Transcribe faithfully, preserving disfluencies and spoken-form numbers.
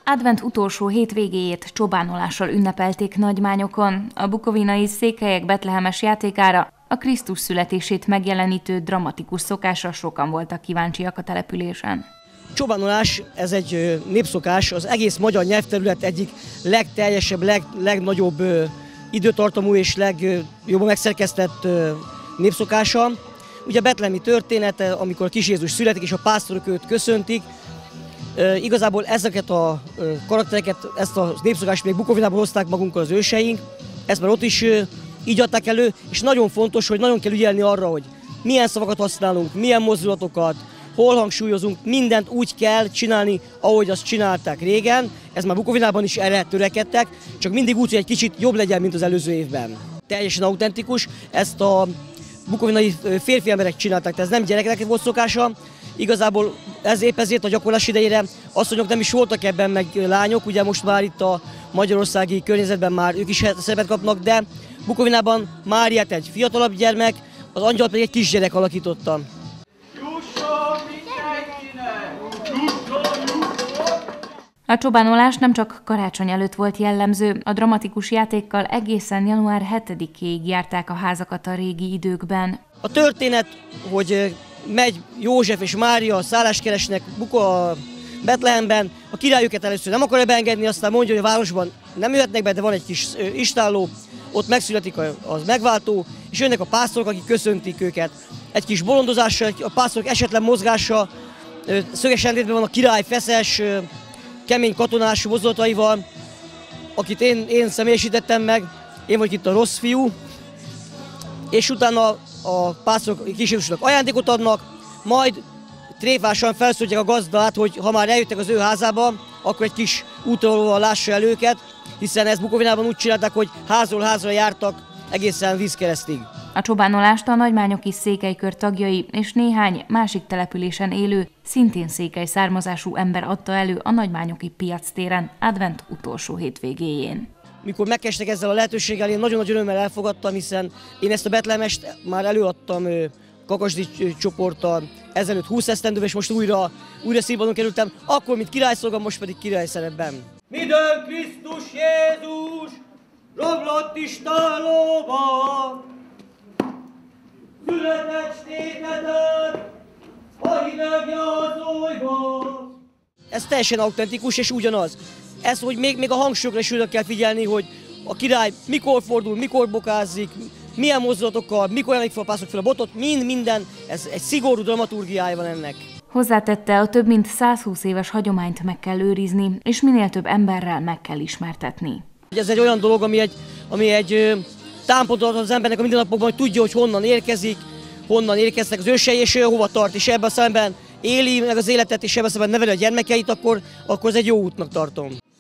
Advent utolsó hétvégéjét csobánolással ünnepelték Nagymányokon. A bukovinai székelyek betlehemes játékára, a Krisztus születését megjelenítő dramatikus szokásra sokan voltak kíváncsiak a településen. Csobánolás, ez egy népszokás, az egész magyar nyelvterület egyik legteljesebb, leg, legnagyobb ö, időtartamú és legjobban megszerkesztett ö, népszokása. Ugye a betlehemi története, amikor kis Jézus születik és a pásztorok őt köszöntik. E, igazából ezeket a e, karaktereket, ezt a népszokást még Bukovinából hozták magunkkal az őseink, ezt már ott is e, így adták elő, és nagyon fontos, hogy nagyon kell ügyelni arra, hogy milyen szavakat használunk, milyen mozdulatokat, hol hangsúlyozunk, mindent úgy kell csinálni, ahogy azt csinálták régen. Ez már Bukovinában is erre törekedtek, csak mindig úgy, hogy egy kicsit jobb legyen, mint az előző évben. Teljesen autentikus, ezt a bukovinai férfi emberek csinálták, tehát ez nem gyerekeknek volt szokása. Igazából ez épp ezért a gyakorlás idejére asszonyok nem is voltak ebben, meg lányok, ugye most már itt a magyarországi környezetben már ők is szerepet kapnak, de Bukovinában Máriát egy fiatalabb gyermek, az angyalt pedig egy kisgyerek alakította. A csobánolás nem csak karácsony előtt volt jellemző, a dramatikus játékkal egészen január hetedikéig járták a házakat a régi időkben. A történet, hogy megy József és Mária, szállást keresnek Buko Betlehemben, a király őket először nem akarja beengedni, aztán mondja, hogy a városban nem jöhetnek be, de van egy kis istálló, ott megszületik az megváltó, és jönnek a pásztorok, akik köszöntik őket. Egy kis bolondozással, a pásztorok esetlen mozgása, szöges ellentétben van a király feszes, kemény katonás mozdulataival, akit én, én személyesítettem meg, én vagyok itt a rossz fiú, és utána a pásztorok kis Jézusnak ajándékot adnak, majd tréfásan felszólítják a gazdát, hogy ha már eljöttek az ő házába, akkor egy kis útról lássa el őket, hiszen ezt Bukovinában úgy csinálták, hogy házról házra jártak egészen vízkeresztig. A csobánolást a nagymányoki székelykör tagjai és néhány másik településen élő, szintén székely származású ember adta elő a nagymányoki piactéren Advent utolsó hétvégéjén. Mikor megkezdtek ezzel a lehetőséggel, én nagyon nagy örömmel elfogadtam, hiszen én ezt a betlehemest már előadtam Kakasdi csoporttal ezelőtt húsz esztendővel, és most újra, újra színpadon kerültem, akkor mint királyszolga, most pedig király szerepben. Midőn Krisztus Jézus rablott istállóban, született népedet a hideg nyalcójban. Ez teljesen autentikus és ugyanaz. Ez, hogy még, még a hangsúlyokra is oda kell figyelni, hogy a király mikor fordul, mikor bokázik, milyen mozdulatokkal, mikor emelik fel a pászok fel a botot, mind minden, ez egy szigorú dramaturgiája van ennek. Hozzátette, a több mint százhúsz éves hagyományt meg kell őrizni, és minél több emberrel meg kell ismertetni. Ez egy olyan dolog, ami egy, ami egy támpontot az embernek a mindennapokban, hogy tudja, hogy honnan érkezik, honnan érkeztek az ősei, és hova tart, és ebben a szemben éli meg az életet, és ebben a szemben neveli a gyermekeit, akkor, akkor ez egy jó útnak tartom.